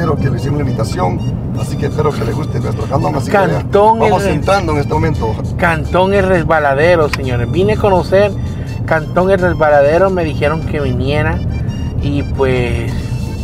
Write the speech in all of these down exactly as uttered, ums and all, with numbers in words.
Resbaladero, que le hicimos la invitación, así que espero que le guste nuestro cantón. Así Cantón que vamos el... entrando en este momento. Cantón El Resbaladero, señores. Vine a conocer Cantón El Resbaladero, me dijeron que viniera y pues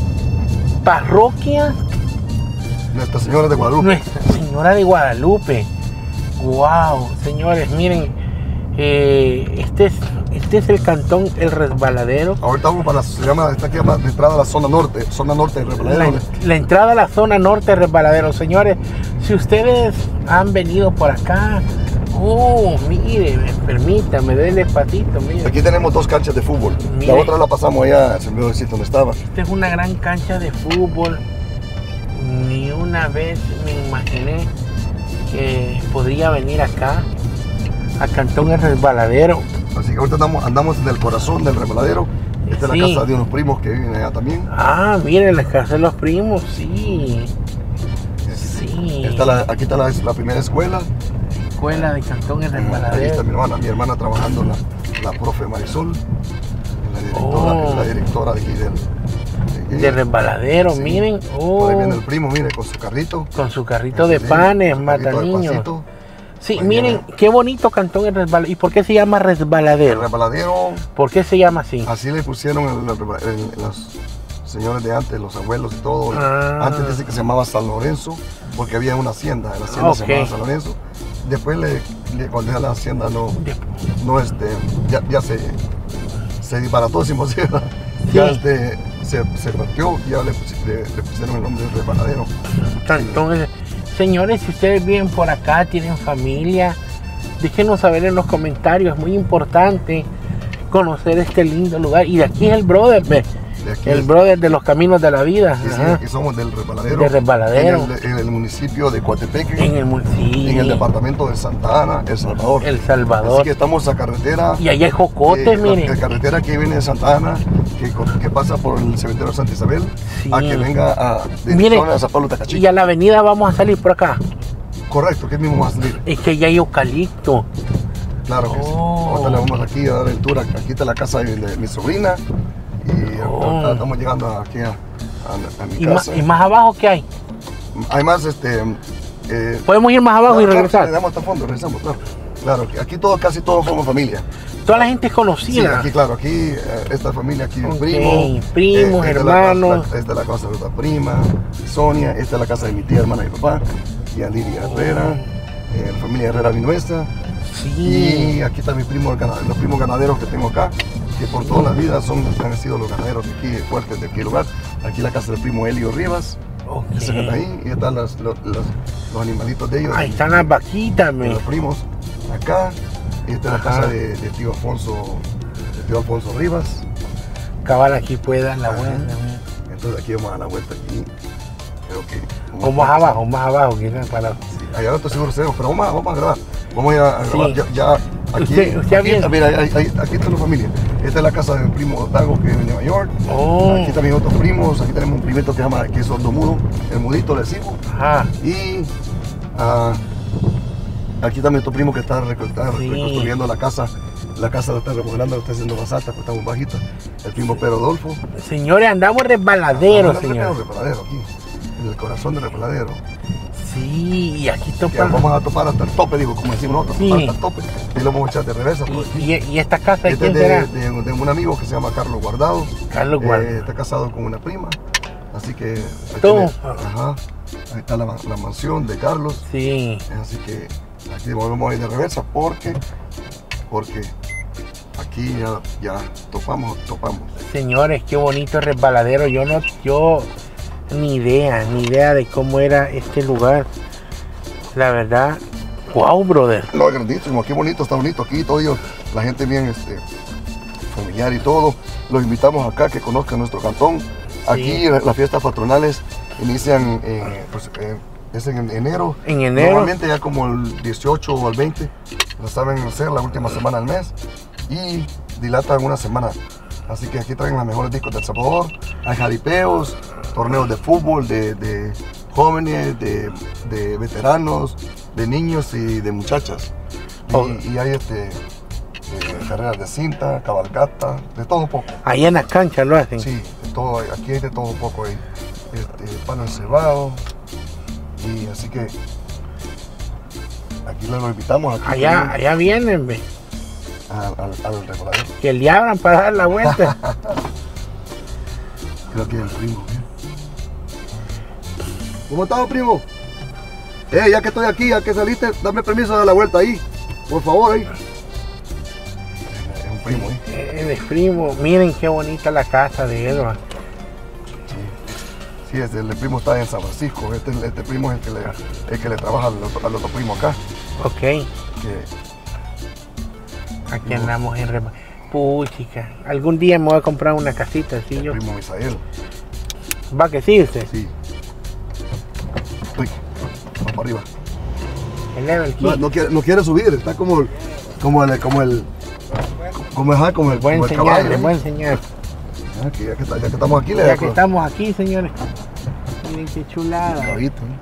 parroquia Nuestra Señora de Guadalupe. Nuestra Señora de Guadalupe. Wow, señores, miren, eh, este es este es el Cantón El Resbaladero. Ahorita vamos para la, se llama, está aquí la entrada a la zona norte, zona norte del Resbaladero. La, la entrada a la zona norte del Resbaladero, señores. Si ustedes han venido por acá, oh, mire, permítame, déle patito, mire. Aquí tenemos dos canchas de fútbol. Mire. La otra la pasamos allá, se me olvidó decir dónde estaba. Esta es una gran cancha de fútbol. Ni una vez me imaginé que podría venir acá, a Cantón El Resbaladero. Así que ahorita andamos, andamos en el corazón del Resbaladero. Esta Sí. es la casa de unos primos que viven allá también. Ah, miren, la casa de los primos, sí. Sí. Esta la, aquí está la, la primera escuela. Escuela de Cantón El Ahí está Resbaladero. mi hermana, mi hermana trabajando, la, la profe Marisol, la directora, Oh. la directora de aquí del, de, De Resbaladero, sí. miren. Por ahí Oh, viene el primo, mire, con su carrito. con su carrito de Sí, panes, su mata carrito de niños. pasito. Sí, Ahí miren, viene. qué bonito Cantón El Resbaladero. ¿Y por qué se llama El Resbaladero? Resbaladero, ¿Por qué se llama así? así le pusieron el, el, el- los señores de antes, los abuelos y todo. Ah. Antes dice que se llamaba San Lorenzo, porque había una hacienda, la hacienda se Ok. llamaba San Lorenzo. Después, le, le, cuando ya la hacienda no, no este, ya, ya se, se disparató, si posible. Ya Sí. este, se, se partió y ya le, pusi- le- le pusieron el nombre de Resbaladero. Cantón El- Señores, si ustedes viven por acá, tienen familia, déjenos saber en los comentarios. Es muy importante conocer este lindo lugar. Y de aquí es el brother, ve. De aquí El es- brother de los caminos de la vida. Sí, sí, Ajá. aquí somos del Resbaladero. Del Resbaladero. En el, en el municipio de Coatepeque, En el municipio. en el departamento de Santa Ana, El Salvador. El Así Salvador. que estamos a carretera. Y allá hay jocotes, eh, la- miren. La carretera que viene de Santa Ana, que, co- que pasa por el cementerio de Santa Isabel, Sí. a que venga a Miren, dirección a San Pablo Tacachí. y a la avenida vamos a salir por acá. Correcto, que mismo va a salir. Es que ya hay eucalipto. Claro que sí. Oh. Ahorita le vamos aquí a dar el tour. Aquí está la casa de, de mi sobrina. Y Oh. ahorita estamos llegando aquí a, a- a mi Y más, casa. y más abajo, ¿qué hay? Hay más, este... eh, Podemos ir más abajo y claro, regresar. Le damos hasta el fondo, regresamos, claro. Claro, que aquí todos, casi todos somos familia. Toda la gente es Sí, conocida. aquí, claro, aquí, eh, esta familia, aquí un Ok, primo. primos, esta es la casa- hermanos. la- esta es la casa de otra prima, Sonia. Esta es la casa de mi tía, hermana y papá. Y a Lidia Herrera. eh, la familia Herrera mi nuestra. Sí. Y aquí está mi primo, el gana- los primos ganaderos que tengo acá, que por toda la vida son, han sido los ganaderos de aquí, fuertes de aquí el lugar. Aquí la casa del primo Elio Rivas, Ok. ese que está ahí, y están las- los, los- los animalitos de ellos, Ahí de- están las vaquitas, de me. los primos, acá. Y esta es la Ajá. casa de, de tío Alfonso, de tío Alfonso Rivas. Cabal, aquí puede dar la Ajá. vuelta. me. Entonces aquí vamos a dar la vuelta aquí. Creo que... O más abajo, más abajo, quizás para. Sí, allá no estoy seguro si tenemos, pero vamos a, vamos a grabar. Vamos a ir a, a Sí. grabar ya, ya aquí. Usted- usted aquí, viene. mira, ahí- ahí- aquí está la familia. Esta es la casa del primo Dago que vive en Nueva York. Oh. Aquí también otros primos. Aquí tenemos un primito que se llama, que es sordomudo, el mudito, le decimos. Ajá. Y ah, aquí también otro primo que está, reco- está Sí. reconstruyendo la casa. La casa la está remodelando, la está haciendo más alta, pues está muy bajita. El primo Pedro Adolfo. Señores, andamos resbaladeros, Vamos a señores. el Resbaladero aquí, en el corazón del Resbaladero. Sí, y aquí Ya topan. vamos a topar hasta el tope, digo, como decimos nosotros, Sí. topar hasta el tope. Y lo vamos a echar de reversa por aquí. Y, y- y esta casa, ¿de Este es quién será? de, de- de un amigo que se llama Carlos Guardado. Carlos Eh, Guardado. está casado con una prima. Así que ahí, Todo. tiene- ajá, ahí está la, la mansión de Carlos. Sí. Así que aquí volvemos a ir de reversa porque, porque aquí ya, ya topamos, topamos. Señores, qué bonito resbaladero. Yo no, yo ni idea, ni idea de cómo era este lugar. La verdad, wow, brother. No, es grandísimo, qué bonito, está bonito aquí, todo ello, la gente bien este, familiar y todo. Los invitamos acá que conozcan nuestro cantón. Aquí Sí. las fiestas patronales inician eh, pues, eh, es en enero. En enero. Normalmente ya como el dieciocho o el veinte lo saben hacer la última semana del mes y dilatan una semana. Así que aquí traen los mejores discos de El Salvador. Hay jaripeos, torneos de fútbol, de, de jóvenes, de, de veteranos, de niños y de muchachas. Y, Oh. y hay este, eh, carreras de cinta, cabalgata, de todo un poco. Ahí en las canchas lo hacen. Sí, de todo, aquí hay de todo un poco ahí. este, pan encebado. Y así que aquí lo invitamos. Aquí Allá, allá vienen, ve. Al, al, al reparadero. Que le abran para dar la vuelta. Creo que es el primo. ¿eh? ¿Cómo estás, primo? Eh, ya que estoy aquí, ya que saliste, dame permiso de dar la vuelta ahí. Por favor, ahí. Es un primo, ¿eh? Él es primo. Miren qué bonita la casa de Edward. Sí, sí, este, el primo está en San Francisco. Este, este primo es el que le, el que le trabaja al otro, al otro primo acá. Ok. Que, Aquí andamos en Rema. Puchica, algún día me voy a comprar una casita así el yo. primo Misael. ¿Va que sí usted? Sí. Uy, vamos para arriba. El level No, no, quiere, no quiere subir, está como, como el, como el, como, ajá, como el, Buen como el señal, caballo. ¿eh? buen señal. Ah, que ya, que, ya que estamos aquí, le Ya da que estamos aquí, señores. Miren qué chulada. caballito, ¿eh?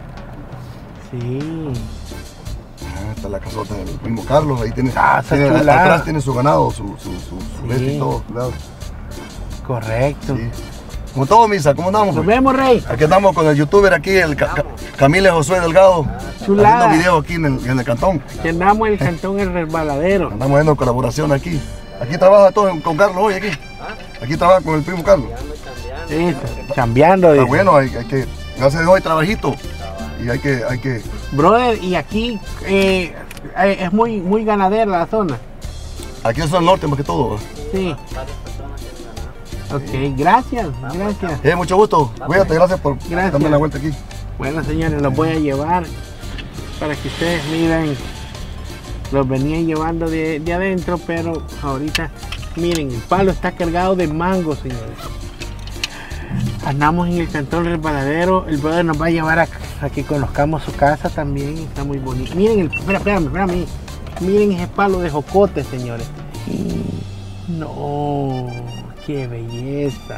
Sí. Ah, está la casota del primo Carlos, ahí tiene, Casa tiene chulada. atrás tiene su ganado, su, su, su, su Sí. bestia y todo, claro. Correcto. Sí. Como todo, Misa, ¿cómo andamos? Nos vemos, Rey. Aquí andamos con el youtuber aquí, el Ca Ca Camille Josué Delgado, Chulada. haciendo video aquí en el, en el cantón. Que andamos en el cantón El Resbaladero. Andamos haciendo colaboración aquí. Aquí trabaja todo con Carlos hoy aquí. Aquí trabaja con el primo Carlos. Sí, chambeando. Está dice. bueno, hay, hay que, gracias a Dios hay trabajito. Y hay que, hay que, Brother, y aquí eh, eh, es muy, muy ganadera la zona. aquí es el norte más que todo. Sí. Ok, gracias, gracias. Eh, mucho gusto, cuídate, gracias por Gracias. darme la vuelta aquí. Bueno, señores, los voy a llevar para que ustedes miren. Los venía llevando de, de adentro, pero ahorita, miren, el palo está cargado de mango, señores. Andamos en el cantón Resbaladero. El brother nos va a llevar a, a que conozcamos su casa también. Está muy bonito. Miren, el, espera, espérame, espérame. Miren ese palo de jocote, señores. No, qué belleza.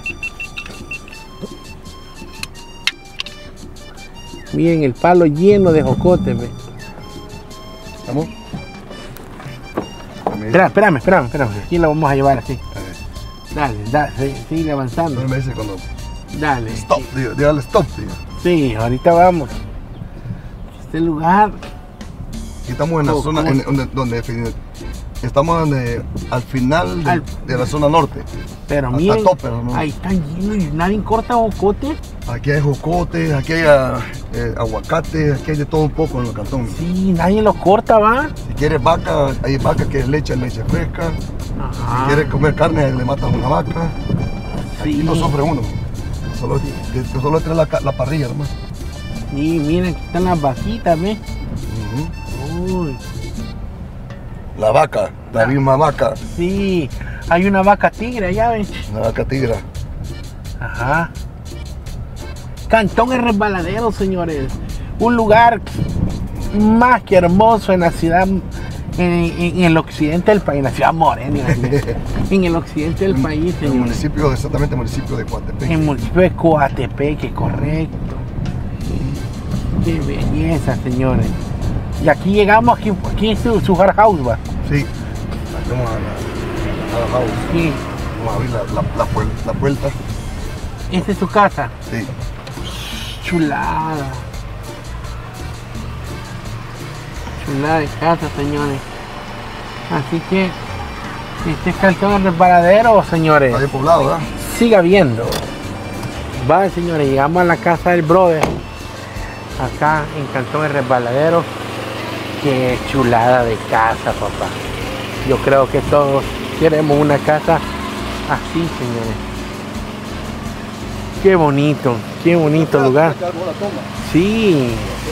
Miren el palo lleno de jocote, ve. ¿Estamos? Espera, espérame, espérame, espérame. Aquí lo vamos a llevar así. Eh, Dale, dale, sí, sigue avanzando. no me dice cuando Dale. stop, diga, dígale stop, diga. Sí, ahorita vamos. Este lugar. Aquí estamos en la ¿Cómo- zona cómo? en- donde, donde fin- estamos donde, al final de, Al- de la zona norte. Pero Hasta miren, tope, ¿no? ahí están llenos y nadie corta jocote. Aquí hay jocotes, aquí hay ah, eh, aguacate, aquí hay de todo un poco en el cantón. Sí, nadie los corta, va. Si quieres vaca, hay vaca que es leche, leche fresca. Si Ajá. quieres comer carne, le matas una vaca. Aquí Sí. no sufre uno. Solo, que- que solo trae la, ca- la parrilla nomás. Sí, miren, aquí están las vaquitas, ¿ves? Ujú. Uy, La vaca, la misma vaca, sí. Hay una vaca tigre allá, ¿ven? la vaca tigra. Ajá. Cantón El Resbaladero, señores. Un lugar más que hermoso en la ciudad, en, en- en el occidente del país, en la ciudad morena, en el occidente del país, El señores. municipio, exactamente el municipio de Coatepec. En el municipio de Coatepeque, correcto. Qué belleza, señores. Y aquí llegamos, aquí, aquí es su, su hard house, va. Sí. Vamos a la, a la house. Sí. Vamos a abrir la, la, la, puer- la puerta. Esta es su casa. Sí. Chulada. Chulada de casa, señores. Así que este es Cantón El Resbaladero, señores. Está bien poblado, ¿verdad? Siga viendo. Va, señores, llegamos a la casa del brother. Acá en Cantón El Resbaladero. Qué chulada de casa, papá. Yo creo que todos queremos una casa así, señores. Qué bonito, qué bonito lugar. Sí.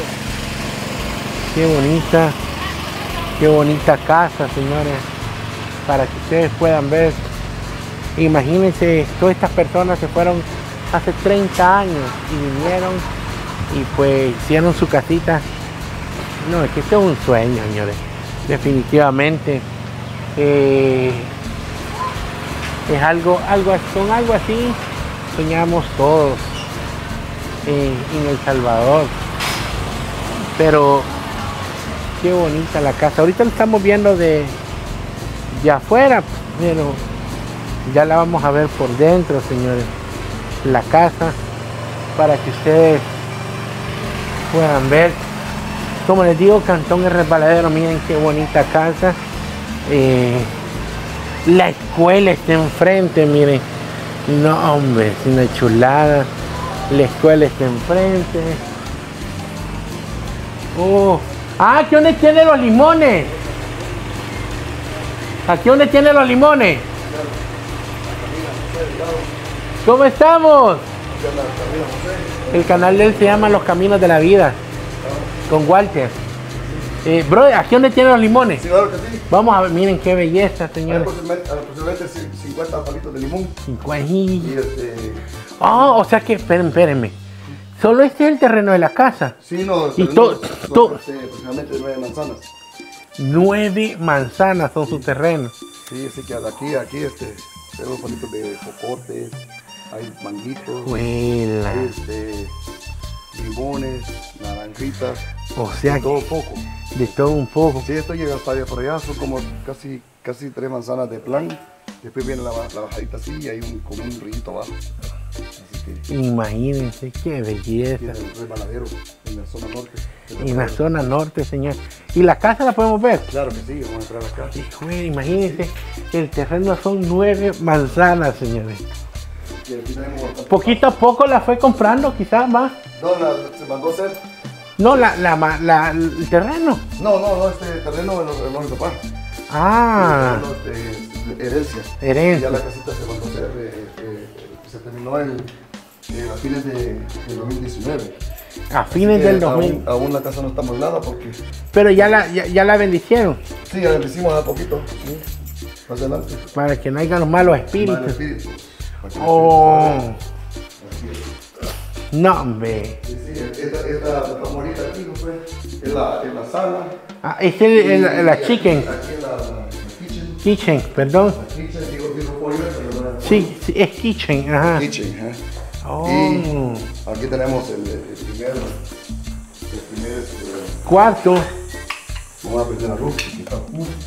Qué bonita, qué bonita casa, señores. Para que ustedes puedan ver. Imagínense, todas estas personas se fueron hace treinta años y vinieron y pues hicieron su casita. No, es que esto es un sueño, señores. Definitivamente. Eh, es algo, algo, con algo así soñamos todos eh, en El Salvador. Pero qué bonita la casa. Ahorita lo estamos viendo de, de afuera, pero ya la vamos a ver por dentro, señores. La casa para que ustedes puedan ver. Como les digo, Cantón El Resbaladero, miren qué bonita casa. Eh, la escuela está enfrente, miren. No, hombre, es una chulada. La escuela está enfrente. Oh. Ah, ¿aquí dónde tiene los limones? ¿Aquí dónde tiene los limones? ¿Cómo estamos? El canal de él se llama Los Caminos de la Vida, con Walter. Eh, bro, ¿aquí dónde tiene los limones? Sí, claro que sí. Vamos a ver, miren qué belleza, señores. Aproximadamente, aproximadamente cincuenta palitos de limón. cincuenta. Y este... Oh, o sea que, esperen, espérenme. Solo este es el terreno de la casa. Sí, no, y todo, todo. Este, aproximadamente nueve manzanas. Nueve manzanas son sus terrenos. Sí, así que aquí, aquí, este, tenemos palitos de jocotes, hay manguitos, Huela. hay este, limones, naranjitas, O sea, de todo poco. De todo un poco. Sí, esto llega hasta allá por allá, son como casi, casi tres manzanas de plan. Después viene la, la bajadita así y hay un, como un rito abajo. Así que imagínense qué belleza. tiene el resbaladero en la zona norte. En la zona norte, señor. ¿Y la casa la podemos ver? Claro que sí, vamos a entrar acá. Hijo, imagínense, el terreno son nueve manzanas, señores. Y aquí tenemos bastante. Poquito a poco la fue comprando, quizás más. No, la, se mandó a hacer. No, la, la, la, la- el terreno. No, no, no, este terreno es lo de mi papá. Ah, Sí, terreno de herencia. herencia. Ya la casita se mandó a hacer, eh, eh, se terminó el, eh, a fines de, de dos mil diecinueve. A fines Eh, del dos mil. Aún, aún la casa no está amueblada porque Pero ya la, ya, ya la bendicieron. sí, ya la hicimos a poquito. Sí. Más adelante. Para que no haya los malos Mal espíritus. espíritu. Para que el Oh, espíritu salga. no, hombre. Sí, sí, esta, esta, esta morita aquí, ¿no fue? Es la, es la sala. Ah, es el, el- Y la aquí- chicken. Aquí es la, la kitchen. Kitchen, perdón. La kitchen, digo, digo pollo, pero no es Sí, sí, es kitchen, ajá. kitchen, ¿eh? Oh. Y aquí tenemos el, el primer, el primer, este, Cuarto. vamos a prender la luz. Aquí está.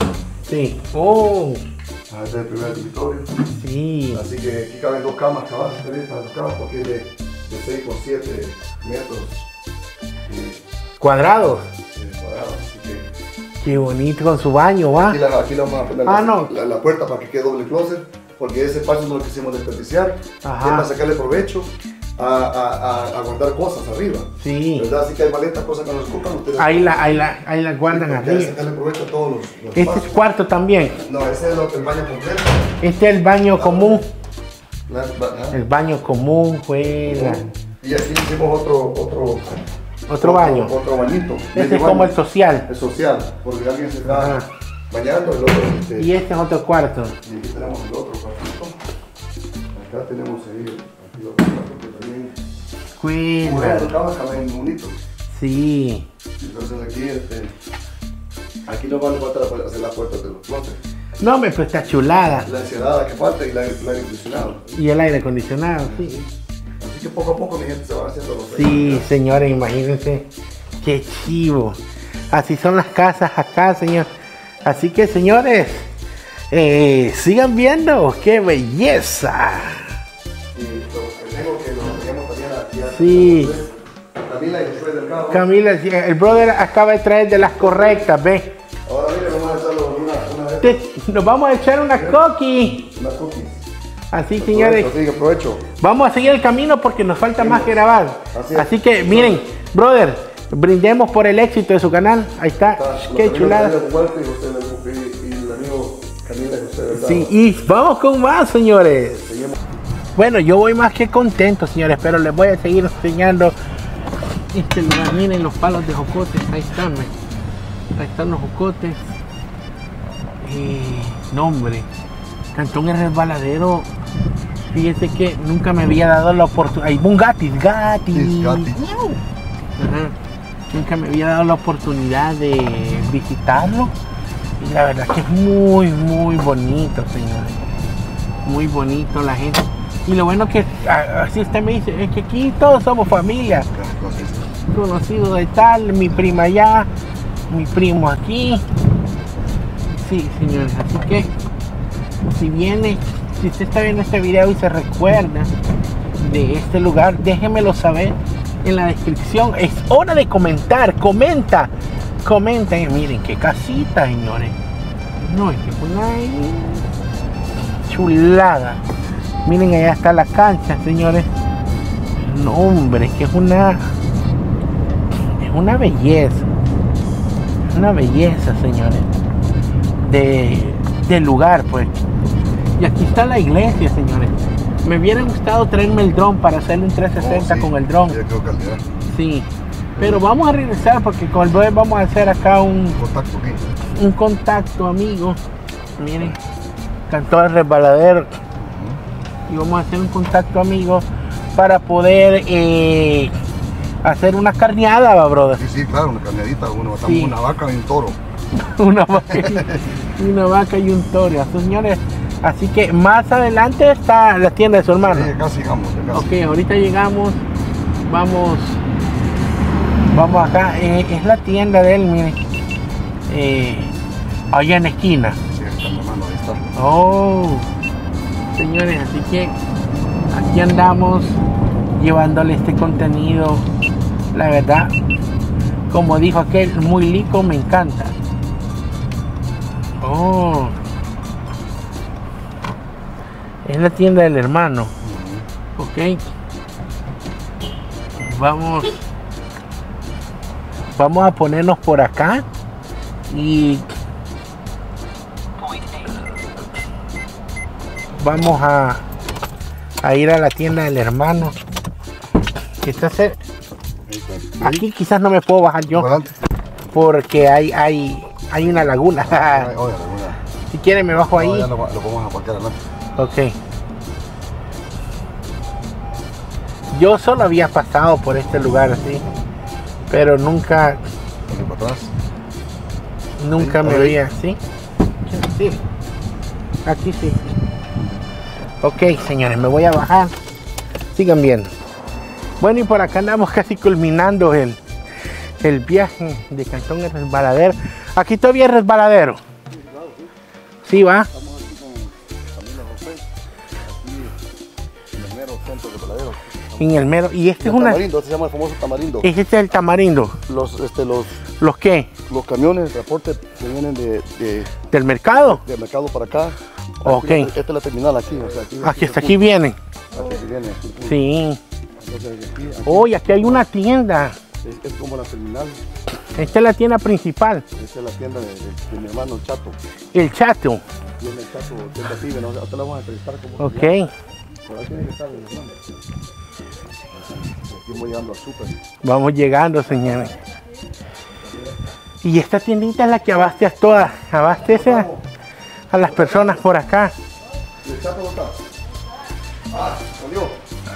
Sí. Oh, Ah, este es el primer dormitorio. sí. Así que aquí caben dos camas, cabal, tres para dos camas, porque es de, de seis por siete metros eh, Cuadrados. eh, cuadrados. Así que Qué bonito con su baño, ¿va? aquí, la, aquí le vamos a poner Ah, la, no. la, la puerta para que quede doble closet, porque ese espacio no lo quisimos desperdiciar. Ajá. Es para sacarle provecho a, a, a, a guardar cosas arriba. Sí. ¿Verdad? Así que hay maletas, cosas que no les ocupan. Ustedes Ahí la, ahí la, ahí la guardan Hay que arriba. sacarle provecho a todos los, los Este es espacios. cuarto también. No, ese es lo- el baño completo. Este es el baño común. La- la- El baño común, juega. Y aquí hicimos otro, otro, Otro baño. Otro bañito. Este medio es como baño. el social. El social, porque alguien se está Ajá. bañando, el otro. Este, Y este es otro cuarto. y aquí tenemos el otro cuartito. Acá tenemos ahí, aquí los cuartos que también. Como Juega. las camas caben bonitos. Sí. Entonces aquí, este, aquí nos van a falta hacer las puertas de los closets. No, me pues está chulada. La encerada que falta y la el aire acondicionado. Y el aire acondicionado, sí. Así que poco a poco mi gente se va haciendo los Sí, señores, imagínense. Qué chivo. Así son las casas acá, señor. Así que, señores, eh, sigan viendo. ¡Qué belleza! Y lo que tengo que lo teníamos también aquí a Sí. Camila y Josué del Cabo. Camila, el brother acaba de traer de las correctas, ve. Ahora mire, vamos a echarlo una, una vez. Te- Nos vamos a echar una coqui. Unas cookies. Así, señores, Así que aprovecho. vamos a seguir el camino porque nos falta más que grabar. Así es. Así que, miren, brother, brindemos por el éxito de su canal. Ahí está. Está, Qué los amigos chulada. Camila Huerta y José del- y, y el amigo Camila y José del Cabo. Sí, y vamos con más, señores. Seguimos. Bueno, yo voy más que contento, señores, pero les voy a seguir enseñando este lugar. Miren los palos de jocotes, ahí están, ve. Ahí están los jocotes. Eh, no, hombre, Cantón El Resbaladero. Fíjese que nunca me había dado la oportunidad. Hay un gatis, gatis. Sí, gatis. Ajá. Nunca me había dado la oportunidad de visitarlo. Y la verdad que es muy, muy bonito, señores. Muy bonito la gente. Y lo bueno que, a- así usted me dice, es que aquí todos somos familia. Conocido de tal, mi prima allá, mi primo aquí. Sí, señores, así que si viene, si usted está viendo este video y se recuerda de este lugar, déjenmelo saber en la descripción. Es hora de comentar, comenta, comenta. Y miren qué casita, señores. No, es que es una chulada. Miren, allá está la cancha, señores. No, hombre, que es una es una belleza. Es una belleza, señores. De, del lugar, pues. Y aquí está la iglesia, señores. Me hubiera gustado traerme el dron para hacer un trescientos sesenta oh, sí. con el dron. Sí. Pero vamos a regresar porque con el brother vamos a hacer acá un contacto, ¿qué? un contacto, amigo. Miren, cantó el resbaladero. Uh-huh. Y vamos a hacer un contacto, amigo, para poder eh, hacer una carneada, ¿va, brother? Sí, sí, claro, una carneadita, uno, sí. Una vaca y un toro. una, vaca y, una vaca y un toro, señores. Así que más adelante está la tienda de su hermano. Sí, casi llegamos. Ok, ahorita llegamos. Vamos. Vamos acá. Eh, es la tienda de él, miren. Eh, allá en la esquina. Sí, está mi hermano, ahí está. Oh. Señores, así que aquí andamos llevándole este contenido. La verdad, como dijo aquel, muy lico, me encanta. Oh. Es la tienda del hermano. Uh-huh. Ok. Vamos. Vamos a ponernos por acá. Y vamos a, a ir a la tienda del hermano. Que está cerca. Aquí quizás no me puedo bajar yo. Porque hay, hay, hay una laguna. Si quieren me bajo ahí. No, ya lo, lo podemos aparcar adelante. Ok. Yo solo había pasado por este lugar así, pero nunca, para atrás. nunca me veía, ¿sí? Sí. Aquí sí. Ok, señores, me voy a bajar. Sigan viendo. Bueno, y por acá andamos casi culminando el, el viaje de Cantón El Resbaladero. Aquí todavía es resbaladero. Sí, va. En el mero, y este el es una tamarindo, este se llama el famoso tamarindo. Este es el tamarindo. Los, este, los, ¿Los qué? Los camiones de transporte que vienen de, de del mercado. Del mercado para acá. Ok. Aquí, esta es la terminal aquí. O sea, aquí, aquí hasta aquí vienen. Aquí viene. Aquí, sí. Entonces, aquí, aquí, Oye, aquí hay una tienda. Es, es como la terminal. Esta es la tienda principal. Esta es la tienda de, de, de mi hermano, el Chato. El Chato. Tiene el Chato, tienda pibe, ¿no? Ahorita la vamos a entrevistar como. Ok. Por ahí tiene que estar el hermano. Vamos llegando al súper. Vamos llegando, señores. Y esta tiendita es la que abastece todas, abastece a, a las personas por acá. ¿Y el Chato no está? Ah, salió.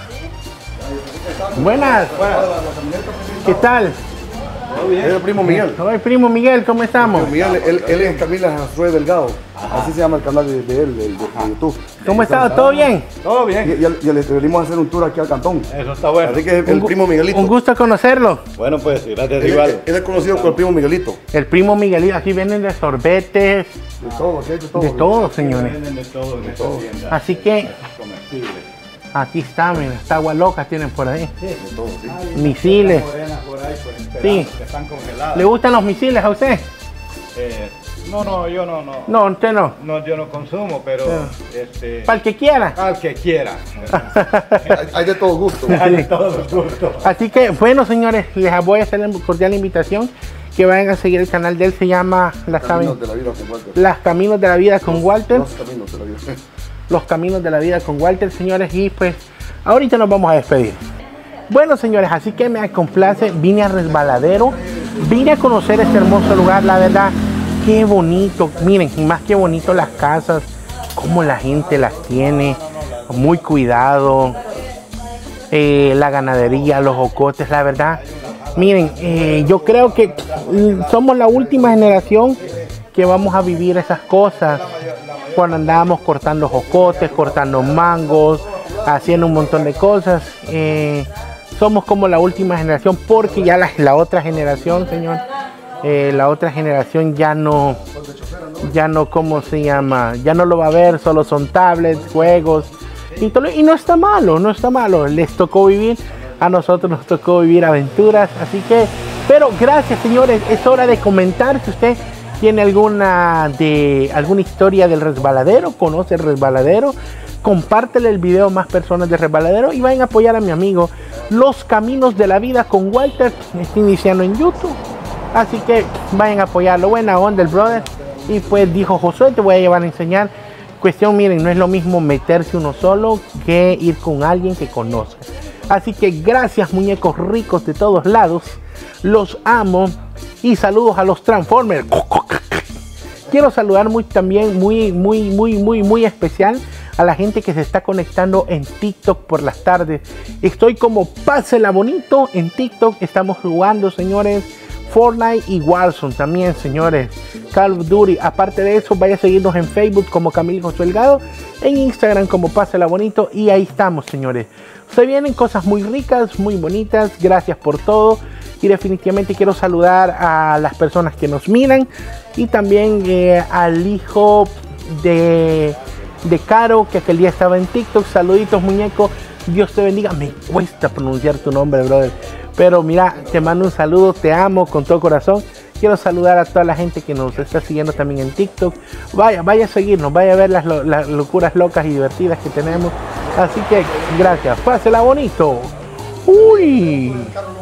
Buenas. Buenas. ¿Qué tal? Todo bien. Es el primo Miguel. Hola, primo Miguel, ¿cómo estamos? Miguel, él, él es Camila Josué Delgado. Ajá. Así se llama el canal de, de él, de, de, de YouTube. ¿Cómo está? ¿Todo bien? Todo bien. Y, y, y le venimos a hacer un tour aquí al cantón. Eso está bueno. Así que es el un, primo Miguelito. Un gusto conocerlo. Bueno, pues gracias él, igual. Él, él es conocido como el primo Miguelito. El primo Miguelito. Aquí vienen de sorbetes. De todo, ¿qué? De todo. De todo, señores. Vienen de todo, de todo. Así que aquí está, mira, está agua loca tienen por ahí. Sí, de todo, sí. Misiles. Sí. Que están congeladas. ¿Le gustan los misiles a usted? Eh, no, no, yo no, no. No, usted no. No, yo no consumo, pero sí. este. Para el que quiera. Al que quiera. hay, hay de todo gusto. Hay de todo gusto. Así que, bueno, señores, les voy a hacer la cordial invitación que vayan a seguir el canal de él. Se llama Las Caminos de la Vida con Walter. Las Caminos de la Vida con Walter. Los Caminos de la Vida. Los Caminos de la Vida con Walter, señores. Y pues, ahorita nos vamos a despedir. Bueno, señores, así que me complace. Vine a Resbaladero. Vine a conocer este hermoso lugar, la verdad. Qué bonito. Miren, y más que bonito las casas. Cómo la gente las tiene. Muy cuidado. Eh, la ganadería, los ocotes, la verdad. Miren, eh, yo creo que somos la última generación que vamos a vivir esas cosas. Cuando andábamos cortando jocotes, cortando mangos, haciendo un montón de cosas. Eh, somos como la última generación porque ya la, la otra generación, señor, eh, la otra generación ya no, ya no, ¿cómo se llama? Ya no lo va a ver, solo son tablets, juegos. y, todo, y no está malo, no está malo. Les tocó vivir, a nosotros nos tocó vivir aventuras, así que, pero gracias señores, es hora de comentar si usted tiene alguna, de, alguna historia del resbaladero, conoce el resbaladero, compártele el video a más personas de resbaladero y vayan a apoyar a mi amigo Los Caminos de la Vida con Walter, está iniciando en YouTube, así que vayan a apoyarlo, buena onda el brother. Y pues dijo Josué, te voy a llevar a enseñar. Cuestión, miren, no es lo mismo meterse uno solo que ir con alguien que conozca. Así que gracias muñecos ricos de todos lados, los amo y saludos a los Transformers. Quiero saludar muy, también muy, muy, muy, muy, muy especial a la gente que se está conectando en TikTok por las tardes. Estoy como Pásela Bonito en TikTok, estamos jugando señores Fortnite y Warzone también señores, Call of Duty. Aparte de eso, vaya a seguirnos en Facebook como Camilo Josué Delgado, en Instagram como Pásela Bonito y ahí estamos señores. Se vienen cosas muy ricas, muy bonitas, gracias por todo y definitivamente quiero saludar a las personas que nos miran y también eh, al hijo de, de Caro que aquel día estaba en TikTok. Saluditos muñeco, Dios te bendiga. Me cuesta pronunciar tu nombre brother, pero mira, te mando un saludo, te amo con todo corazón. Quiero saludar a toda la gente que nos está siguiendo también en TikTok. Vaya, vaya a seguirnos, vaya a ver las, las locuras locas y divertidas que tenemos. Así que gracias, pásela bonito. Uy.